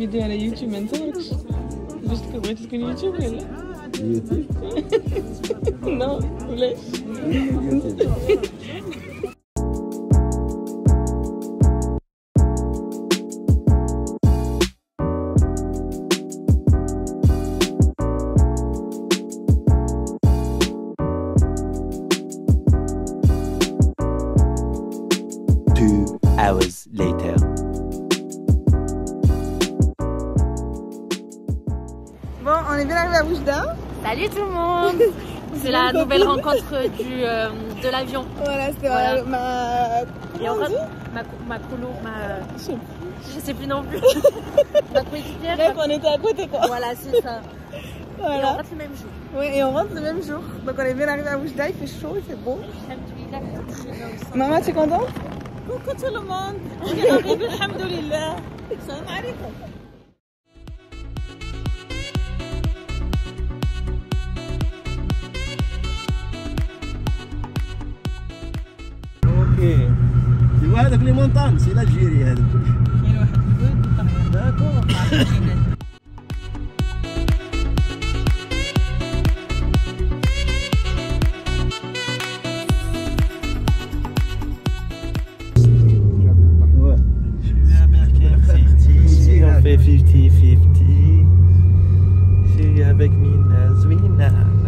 فيديو على يوتيوب ما نصوركش باش بغيتي تكون يوتيوب ولا؟ يوتيوب؟ نو بلاش. Hours later. Bon, on est bien arrivé à Oujda. Salut tout le monde. C'est la nouvelle rencontre de l'avion. Voilà, c'était Voilà. ma... Et en fait, ma colo, je sais plus non plus. Ma coéquipière. Bref, on était à côté quoi. Voilà, c'est ça. Voilà. Et on rentre le même jour. Ouais, et on rentre le même jour. Donc on est bien arrivé à Oujda, il fait chaud, il fait beau. Maman, tu es contente? Coucou tout le monde. On est arrivé, alhamdoulilah. Salam alaikum. اوكي. ايوا هذاك لي مونطان سي لالجيري هذاك. كاين واحد البيت داكور. On fait 50-50. Je suis avec Mina Zwina.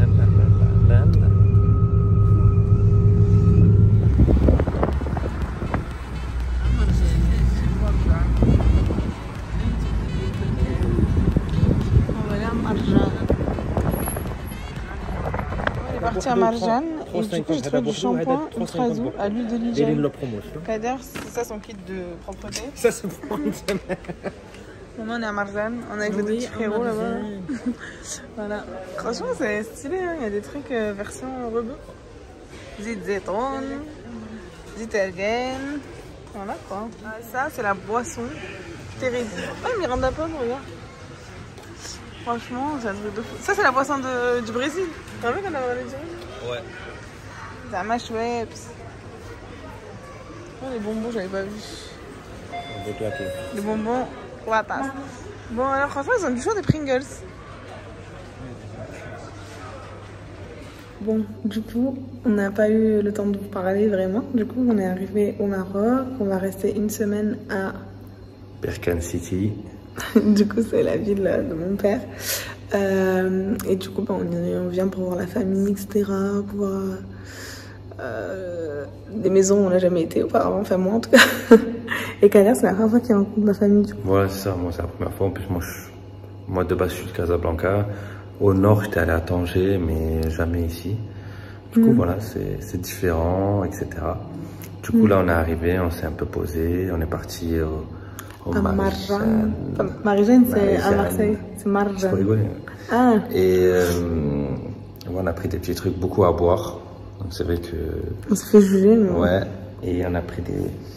On est parti à Marjane et du coup j'ai trouvé du shampoing ultra doux à l'huile de Ligel. Kader, c'est ça son kit de propreté. Ça se prend une semaine. Maintenant on est à Marjane, on est avec le petit frérot là-bas. Voilà. Franchement c'est stylé, hein. Il y a des trucs version rebeu. Zit zéton, zit ergen. Voilà quoi. Ah, ça c'est la boisson. Terrible. Ah Miranda Pomme, regarde. Franchement c'est un truc de fou. Ça c'est la boisson du Brésil. T'as vu qu'on a parlé du Brésil? Ouais. C'est un Schweppes. Oh les bonbons j'avais pas vu. On veut claquer. Les bonbons, watas. Bon alors franchement ils ont du choix des Pringles. Bon, du coup, on n'a pas eu le temps de vous parler vraiment. Du coup, on est arrivé au Maroc. On va rester une semaine à... Berkane City. Du coup, c'est la ville de mon père. Et du coup, bah, on vient pour voir la famille, etc. Pour voir des maisons où on n'a jamais été auparavant. Enfin, moi en tout cas. Et Kader, c'est la première fois qu'il rencontre ma famille. Du coup. Voilà, c'est ça. Moi, c'est la première fois. En plus, moi de base, je suis de Casablanca. Au nord, j'étais allé à Tanger, mais jamais ici. Du coup, voilà, c'est différent, etc. Du coup, là, on est arrivé, on s'est un peu posé, on est parti au Marjane. Marjane, c'est à Marseille. C'est Marjane. Faut rigoler. Ah. Et on a pris des petits trucs, beaucoup à boire. Donc, c'est vrai que... On se fait juger, mais... Ouais. Et on a pris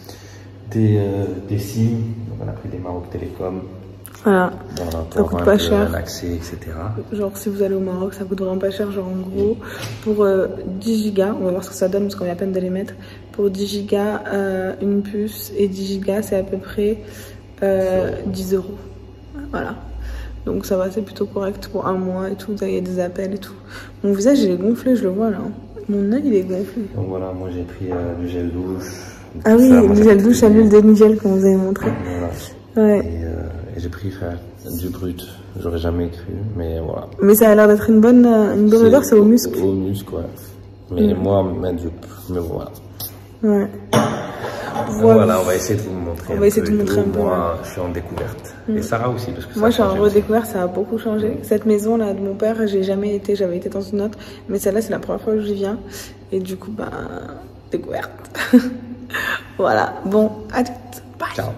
des SIM. Donc, on a pris des Maroc Télécom. Voilà, ça coûte pas cher. L'accès, etc. Genre si vous allez au Maroc, ça coûte vraiment pas cher. Genre en gros, pour 10 gigas, on va voir ce que ça donne parce qu'on est à peine de les mettre. Pour 10 gigas, une puce et 10 gigas, c'est à peu près 10 €. Voilà. Donc ça va, c'est plutôt correct pour un mois et tout. Il y a des appels et tout. Mon visage il est gonflé, je le vois là. Mon œil il est gonflé. Donc voilà, moi j'ai pris du gel douche. Ah oui, le gel douche à l'huile de Nigel qu'on vous avait montré. Voilà. Ouais. Et j'ai pris du brut. J'aurais jamais cru, mais voilà. Mais ça a l'air d'être une bonne odeur, c'est au musc. Au musc, ouais. Mais moi, mettre du... Mais voilà. Ouais. Voilà, on va essayer de vous montrer. On va essayer de vous montrer un peu. Moi, je suis en découverte. Et Sarah aussi, parce que moi, je suis en redécouverte, ça a beaucoup changé. Cette maison-là de mon père, j'ai jamais été, j'avais été dans une autre. Mais celle-là, c'est la première fois que j'y viens. Et du coup, bah, découverte. Voilà. Bon, à toutes. Bye. Ciao.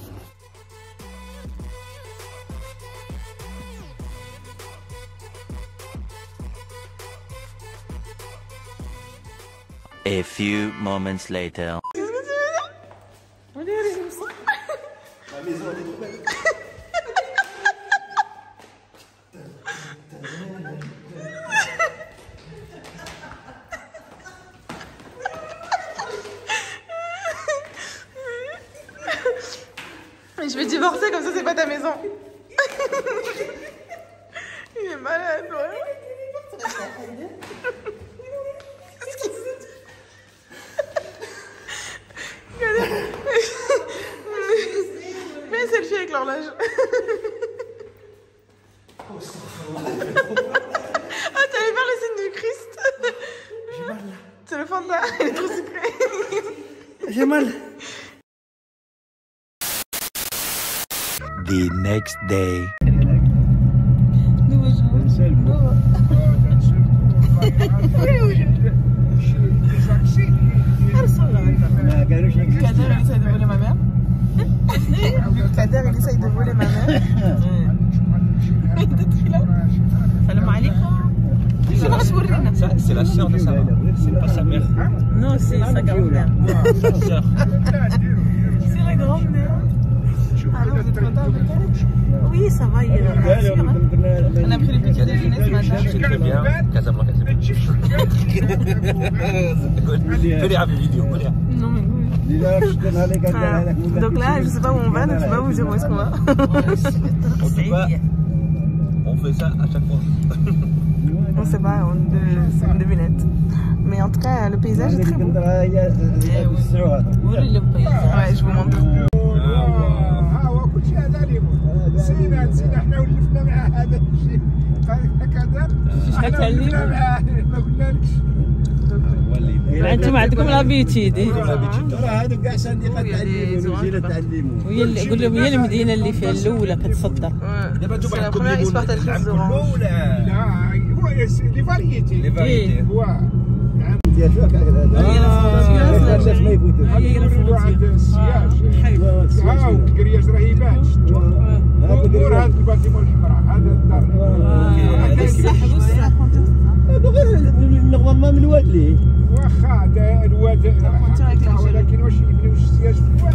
A few moments later. La maison elle est trop belle. Je vais divorcer comme ça, c'est pas ta maison. Ah, t'allais faire le signe du Christ. J'ai mal là. C'est le Fanta, il est trop sucré. J'ai mal. The next day. Nouveau jour. Kader, il essaye de voler ma mère. Kader, il essaye de voler ma mère. Salam alaikum. C'est la sœur de sa mère, c'est pas sa mère. Non, c'est sa grand-mère. Sa sœur. C'est la grand-mère. Alors, vous êtes content avec elle? Oui, ça va, il est rassure. On a pris le petit déjeuner ce matin. C'est très bien. Casablanca, c'est bien. Fais les ravis vidéo. Non, mais oui. Donc là, je sais pas où on va, donc je peux pas vous dire où est-ce qu'on va. En tout cas, on fait ça à chaque fois. On sait pas, c'est une devinette. Mais en tout cas, le paysage est très beau. Ouais, je vous montre. نسينا احنا ولفنا مع هذا الشيء هكذا احنا ولفنا معاه ما قلنالكش انتم عندكم لابيتيد هذوك كاع صنديقات تعلموا وجيله تعلموا وهي اللي قول لهم هي المدينه اللي فيها الاولى كتصدر دابا انتم لا عندكم première ليمون exportatrice العام d'orange. كله ولا لا هو لي فاريتي لي فاريتي؟ هو ديال شوك هكذا الناس ما يفوتوش يقولوا عند السياج ها وكرياج راه يبان مور هذا الباتيمون الحمراء هذا الدار هذا غير نورمالمون من وادلي واخا هذا الواد ولكن واش يبنيو السياج في الواد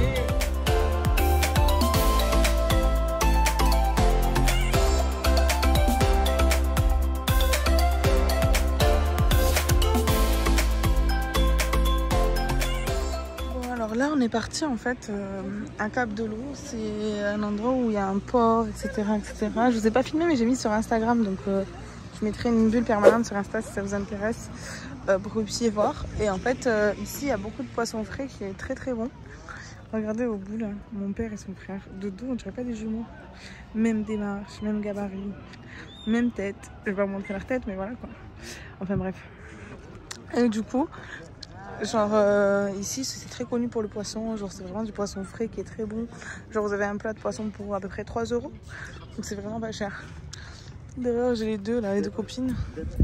Alors là, on est parti en fait à Cap de l'Eau. C'est un endroit où il y a un port, etc., etc. Je vous ai pas filmé, mais j'ai mis sur Instagram, donc je mettrai une bulle permanente sur Insta si ça vous intéresse pour que vous puissiez voir. Et en fait, ici, il y a beaucoup de poissons frais qui est très très bon. Regardez au bout là, mon père et son frère. De dos, on dirait pas des jumeaux. Même démarche, même gabarit, même tête. Je vais pas vous montrer leur tête, mais voilà quoi. Enfin bref. Et du coup, genre ici c'est très connu pour le poisson, genre c'est vraiment du poisson frais qui est très bon. Genre vous avez un plat de poisson pour à peu près 3 €, donc c'est vraiment pas cher. Derrière j'ai les deux là, les deux copines.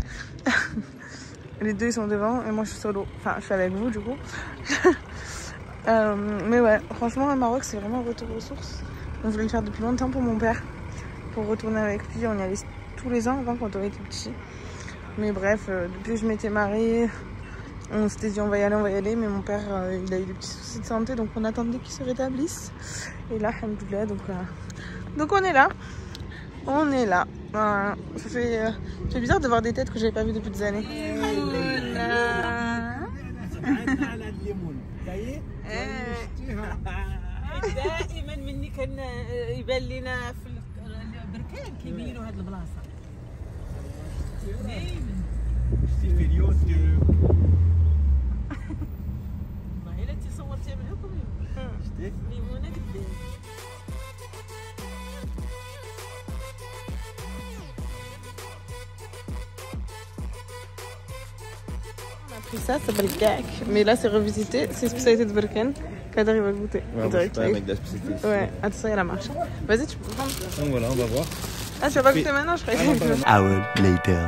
Les deux ils sont devant et moi je suis solo, enfin je suis avec vous du coup. Mais ouais, franchement le Maroc c'est vraiment un retour aux sources. Donc je voulais le faire depuis longtemps pour mon père, pour retourner avec lui, on y allait tous les ans avant quand on était petit. Mais bref, depuis que je m'étais mariée, on s'était dit on va y aller, mais mon père il a eu des petits soucis de santé, donc on attendait qu'il se rétablisse. Et là, alhamdoulilah, donc on est là. On est là. Voilà. Ça fait bizarre de voir des têtes que j'avais pas vues depuis des années. دائما مني كان يبان لنا في البركان كيبينوا هاد البلاصه والله الا انت صورتيها معاكم ليمونه قدام. On a pris ça s'appelle Gak, mais là c'est revisité, c'est spécialité de Berkane. Kader il va goûter. Ouais, pas un mec de la spécialité. Ouais, attention il y a la marche. Vas-y tu peux prendre. Donc voilà, on va voir. Ah tu vas pas goûter maintenant, je croyais que Hour later.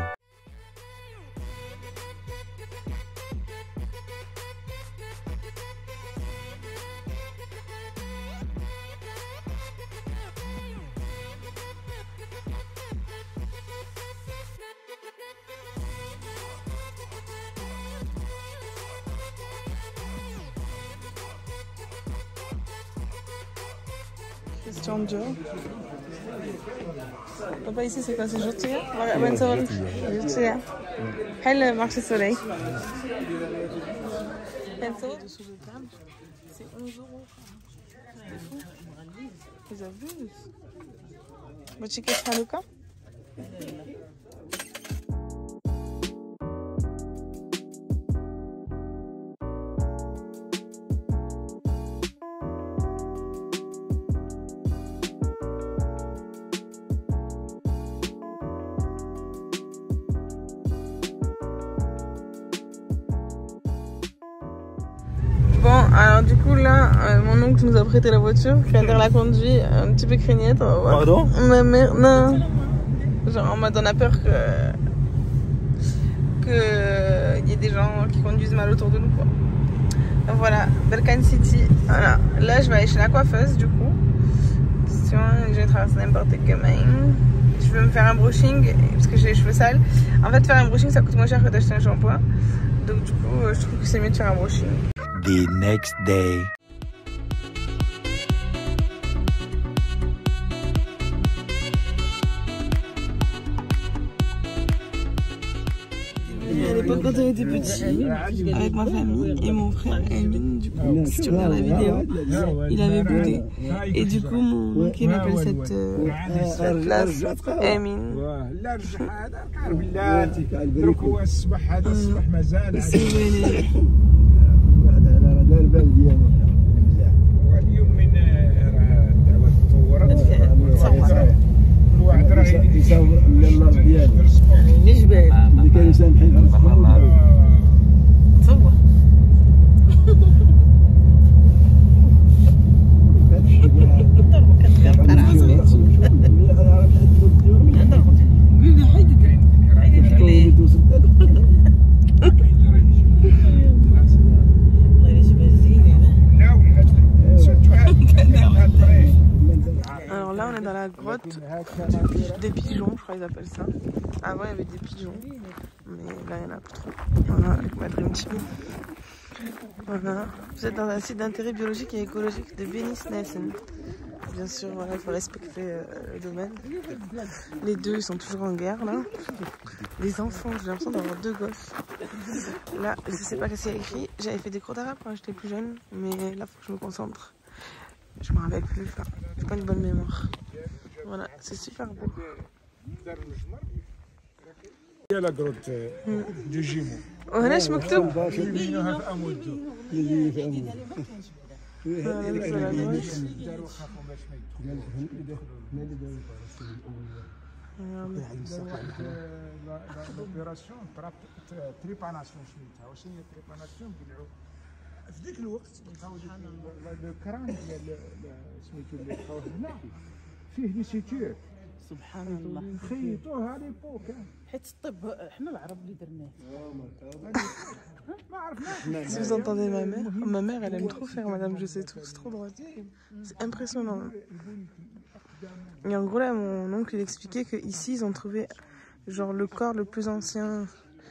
Question de Joe. Papa ici c'est quoi, c'est Jotia? Bonne soirée. Jotia. Elle marché soleil. Dessous de table, c'est 11 €. C'est fou. Ils abusent. Boutique Halouka. alors du coup là, mon oncle nous a prêté la voiture, Kader la conduit, un petit peu craignette. Pardon? Ma mère, non. Genre en mode on a peur que y ait des gens qui conduisent mal autour de nous quoi. Donc voilà, Berkane City. Voilà, là je vais aller chez la coiffeuse du coup. Je vais traverser n'importe quel chemin. Je veux me faire un brushing parce que j'ai les cheveux sales. En fait, faire un brushing ça coûte moins cher que d'acheter un shampoing. Donc du coup, je trouve que c'est mieux de faire un brushing. The next day. À l'époque quand on était petit, avec ma famille et mon frère Elvin, du coup, si tu regardes la vidéo, il avait goûté. Et du coup, mon oncle il appelle cette place Amin. C'est vénère. الجبال اللي كانوا يسامحين على تصور Alors là on est dans la grotte des pigeons, je crois qu'ils appellent ça. Avant il y avait des pigeons, mais là il n'y en a plus trop. Voilà, avec ma Dream Team. Voilà, vous êtes dans un site d'intérêt biologique et écologique de Bennisnessen. Bien sûr, voilà, il faut respecter le domaine. Les deux ils sont toujours en guerre là. Les enfants, j'ai l'impression d'avoir deux gosses. Là, je sais pas qu'est-ce qu'il y a écrit. J'avais fait des cours d'arabe quand j'étais plus jeune, mais là faut que je me concentre. Je me rappelle plus, enfin, j'ai pas une bonne mémoire. Voilà, c'est super beau. هي لا غروت دو جيمو وهناش مكتوب يبينوها في امودو اللي فهموا داروا خافوا باش ما لوبيراسيون تريباناسيون سميتها واش هي تريباناسيون كيدعوا في ذيك الوقت لقاو لو كران ديال سميتو اللي لقاوه هنا فيه دي سيتور سبحان الله خيطوها ليبوك حيت الطب حنا العرب اللي درناه ما عرفناش. Si vous entendez ma mère elle aime trop faire Madame Je sais tout, c'est trop drôle. C'est impressionnant. Et en gros là mon oncle il expliquait que ici ils ont trouvé genre le corps le plus ancien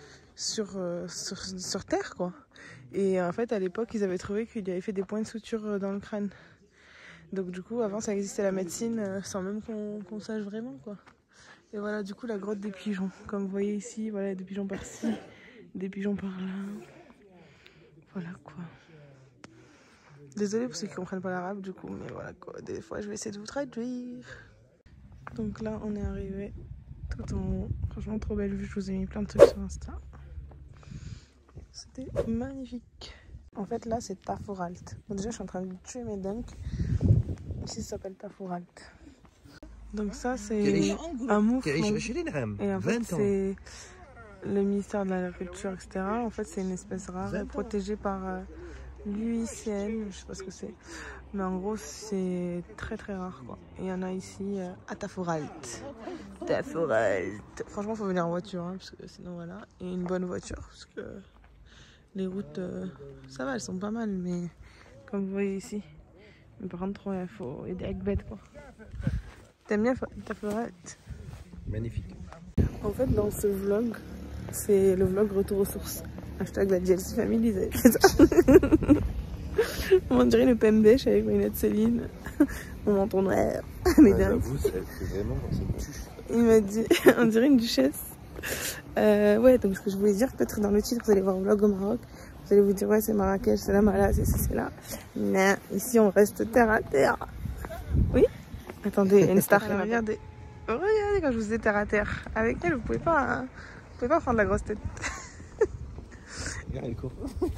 sur Terre quoi. Et en fait à l'époque ils avaient trouvé qu'il avait fait des points de suture dans le crâne. Donc du coup avant ça existait la médecine sans même qu'on sache vraiment quoi. Et voilà du coup la grotte des pigeons. Comme vous voyez ici, voilà des pigeons par-ci, des pigeons par-là. Voilà quoi. Désolée pour ceux qui comprennent pas l'arabe du coup, mais voilà quoi. Des fois je vais essayer de vous traduire. Donc là on est arrivé tout en haut. Franchement trop belle vue, je vous ai mis plein de trucs sur Insta. C'était magnifique. En fait là c'est Taforalt. Bon, déjà je suis en train de tuer mes dunks. Ici ça s'appelle Taforalt. Donc ça c'est un mouvement. Et en fait c'est le ministère de l'Agriculture etc. En fait c'est une espèce rare protégée par l'UICN, je sais pas ce que c'est. Mais en gros c'est très très rare quoi. Et il y en a ici à Taforalt. Taforalt. Franchement faut venir en voiture hein, parce que sinon voilà. Et une bonne voiture parce que les routes ça va, elles sont pas mal mais comme vous voyez ici. Mais par contre il faut aider avec bête quoi. T'aimes bien Taforalt? Magnifique. En fait dans ce vlog, c'est le vlog retour aux sources. Hashtag la DLC Family, vous avez fait ça. On dirait une pembèche avec mes lunettes Céline. Mon menton noir. Mais J'avoue, c'est vraiment dans cette tuche. il m'a dit, on dirait une duchesse. Ouais, donc ce que je voulais dire, peut-être dans le titre, vous allez voir vlog au Maroc. Vous allez vous dire, ouais, c'est Marrakech, c'est là, Mala, c'est c'est là. Non, ici on reste terre à terre. Oui? Attendez, une star. Regardez. Regardez quand je vous ai terre à terre. Avec elle, vous pouvez pas prendre la grosse tête. Regarde, elle court.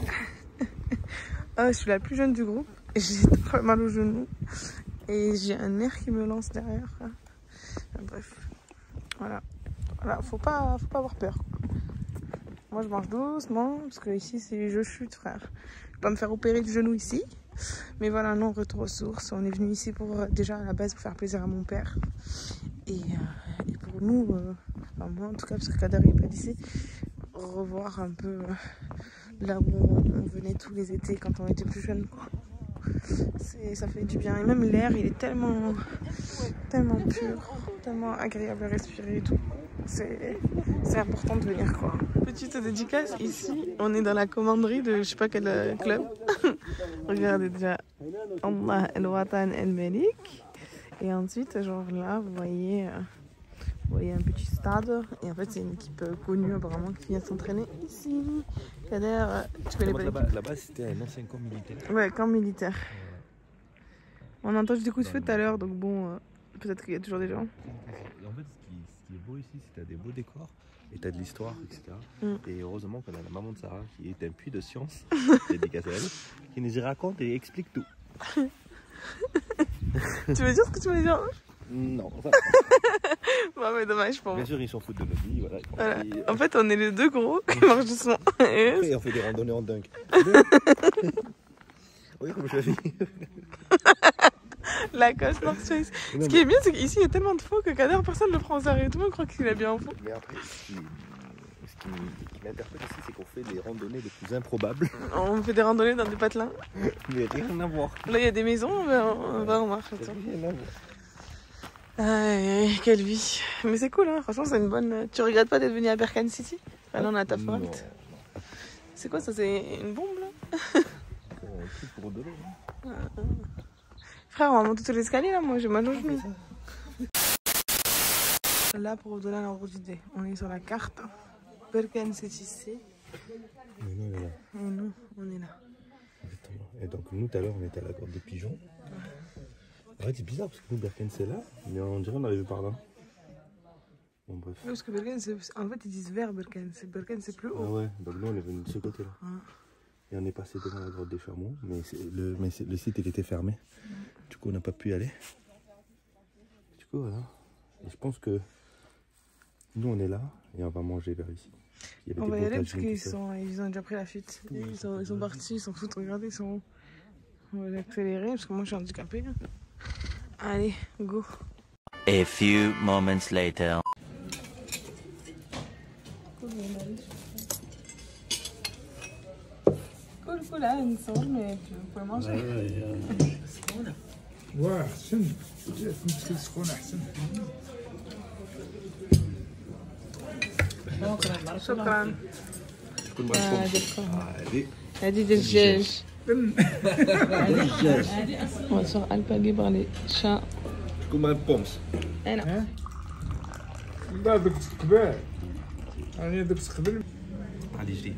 Je suis la plus jeune du groupe. J'ai trop mal au genou. Et j'ai un nerf qui me lance derrière. Bref. Voilà. Voilà, faut pas avoir peur. Moi je mange doucement parce que ici si je chute frère, je vais pas me faire opérer du genou ici. Mais voilà, non, retour aux sources. On est venu ici pour déjà à la base pour faire plaisir à mon père. Et pour nous, enfin moi en tout cas parce que Kader n'est pas d'ici, revoir un peu là où on venait tous les étés quand on était plus jeunes. Ça fait du bien. Et même l'air il est tellement pur, tellement agréable à respirer et tout. C'est important de venir quoi. Petite dédicace, ici on est dans la commanderie de je sais pas quel club. Regardez déjà Allah El Watan El Melik. Et ensuite genre là vous voyez un petit stade. Et en fait c'est une équipe connue apparemment qui vient s'entraîner ici. Kader, tu connais pas l'équipe? Là-bas c'était un ancien camp militaire. Ouais, camp militaire. On a entendu des coups de feu tout à l'heure donc bon peut-être qu'il y a toujours des gens. En fait ce qui est beau ici c'est que t'as des beaux décors. Et t'as de l'histoire, etc. Et heureusement qu'on a la maman de Sarah qui est un puits de science, dédicace à elle, qui nous y raconte et explique tout. Tu veux dire ce que tu veux dire? Non, ça bon, mais dommage pour moi. Bien sûr, ils s'en foutent de notre vie. Voilà. En fait, on est les deux gros qui marchent doucement. Après, on fait des randonnées en dunk. Oui, comme je l'ai dit. La coche North Face. Ce qui est bien, c'est qu'ici il y a tellement de faux que Kader, personne ne le prend au sérieux. Tout le monde croit qu'il est bien en faux. Mais après, ce qui m'interpelle ici, c'est qu'on fait des randonnées les plus improbables. On fait des randonnées dans des patelins. Mais rien à voir. Là, il y a des maisons, on va en marche. Rien à voir. Aïe, quelle vie. Mais c'est cool, hein. Franchement, c'est une bonne. Tu regrettes pas d'être venu à Berkane City? Là, on a ta forte. C'est quoi ça? C'est une bombe là? Pour de l'eau. Frère, on va monter tous les escaliers là, moi j'ai mal au genou. Là, pour vous donner un ordre d'idée, on est sur la carte. Berkane c'est ici. Mais nous, on est là. Et nous, on est là. Exactement. Et donc, nous, tout à l'heure, on était à la grotte des pigeons. En fait, c'est bizarre parce que nous, Berkane c'est là, mais on dirait qu'on arrive par là. Bon, bref. Oui, parce que Berkane, en fait, ils disent vers Berkane. Berkane, c'est plus haut. Ah ouais, donc nous, on est venu de ce côté-là. Et on est passé devant la grotte des chameaux, mais le site il était fermé. Du coup on n'a pas pu y aller. Du coup voilà. Et je pense que nous on est là et on va manger vers ici. On va y aller parce qu'ils ont déjà pris la fuite. Ils sont partis, ils s'en foutent, regardez, on va accélérer parce que moi je suis handicapée. Allez, go. A few moments later. Cool, là, une sonde, mais tu peux manger. واه احسن كنت سخون احسن شكرا. Allez. هذه ديال الدجاج. وصور الباقي par les chats. Comme un pommes. انا لا داك تقبال انا داك تقبل Allez, je dis.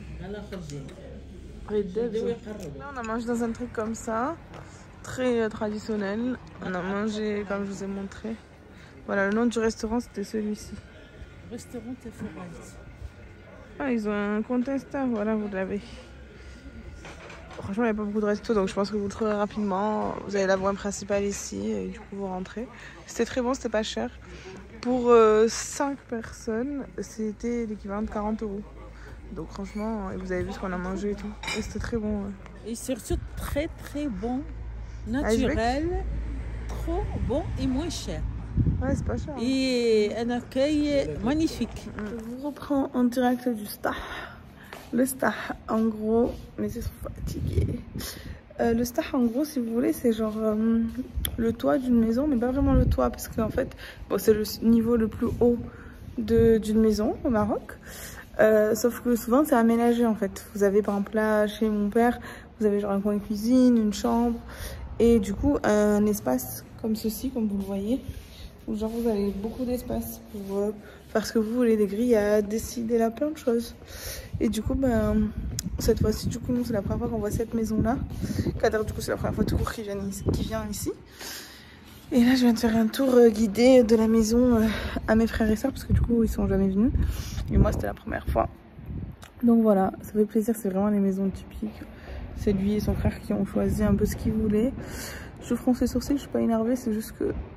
Là, on a mangé dans un truc comme ça, très traditionnel. On a mangé comme je vous ai montré. Voilà, le nom du restaurant c'était celui-ci. Restaurant Forêt. Ah, ils ont un compte Insta, voilà, vous l'avez. Franchement, il n'y a pas beaucoup de restos, donc je pense que vous le trouverez rapidement. Vous avez la voie principale ici, et du coup, vous rentrez. C'était très bon, c'était pas cher. Pour 5 personnes, c'était l'équivalent de 40 €. Donc franchement, vous avez vu ce qu'on a mangé et tout. Et c'était très bon. Ouais. Et surtout très très bon, naturel, trop bon et moins cher. Ouais, c'est pas cher. Hein. Et un accueil magnifique. Je vous reprends en direct du Stah. Le Stah, en gros, mais ils sont fatigués. Le Stah, en gros, si vous voulez, c'est genre le toit d'une maison, mais pas vraiment le toit, parce qu'en fait, bon, c'est le niveau le plus haut d'une maison au Maroc. Sauf que souvent c'est aménagé en fait. Vous avez par exemple là chez mon père, vous avez genre un coin de cuisine, une chambre et du coup un espace comme ceci, comme vous le voyez, où genre vous avez beaucoup d'espace pour faire ce que vous voulez, des grillades, décider là plein de choses. Et du coup cette fois-ci du coup nous c'est la première fois qu'on voit cette maison là. Kader du coup c'est la première fois tout court qui vient ici. Et là je viens de faire un tour guidé de la maison à mes frères et sœurs parce que du coup ils sont jamais venus. Et moi c'était la première fois. Donc voilà, ça fait plaisir, c'est vraiment les maisons typiques. C'est lui et son frère qui ont choisi un peu ce qu'ils voulaient. Je fronce les sourcils, je suis pas énervée, c'est juste que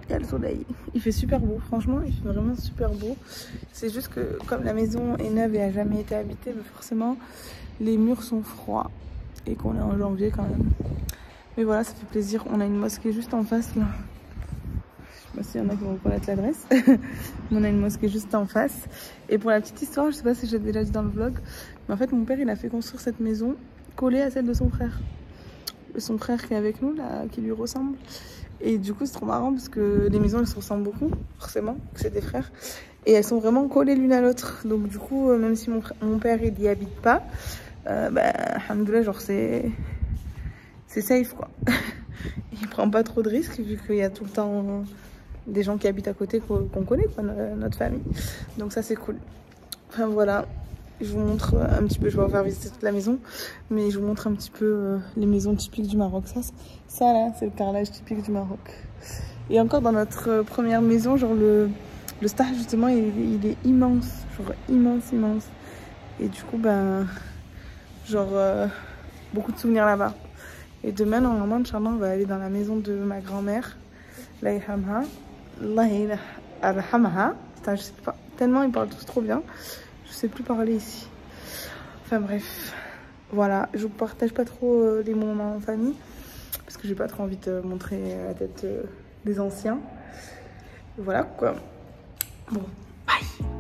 il y a le soleil. Il fait super beau, franchement, il fait vraiment super beau. C'est juste que comme la maison est neuve et a jamais été habitée, mais forcément les murs sont froids et qu'on est en janvier quand même. Mais voilà, ça fait plaisir. On a une mosquée juste en face là. Je sais pas s'il y en a qui vont connaître l'adresse. On a une mosquée juste en face. Et pour la petite histoire, je sais pas si j'ai déjà dit dans le vlog, mais en fait mon père il a fait construire cette maison collée à celle de son frère. Son frère qui est avec nous là, qui lui ressemble. Et du coup c'est trop marrant parce que les maisons elles se ressemblent beaucoup, forcément, c'est des frères. Et elles sont vraiment collées l'une à l'autre. Donc du coup, même si mon père il y habite pas, alhamdoulilah, genre c'est safe quoi. Il prend pas trop de risques vu qu'il y a tout le temps des gens qui habitent à côté qu'on connaît quoi, notre famille. Donc ça c'est cool. Enfin voilà, je vous montre un petit peu, je vais vous faire visiter toute la maison, mais je vous montre un petit peu les maisons typiques du Maroc. Ça là, c'est le carrelage typique du Maroc. Et encore dans notre première maison, genre le star justement, il est immense, genre immense. Et du coup, beaucoup de souvenirs là-bas. Et demain, normalement, Inch'Allah, on va aller dans la maison de ma grand-mère, Allah yarhamha. Putain, je sais pas, tellement ils parlent tous trop bien, je sais plus parler ici. Enfin bref, voilà, je vous partage pas trop les moments en famille, parce que j'ai pas trop envie de montrer la tête des anciens. Voilà quoi. Bon, bye.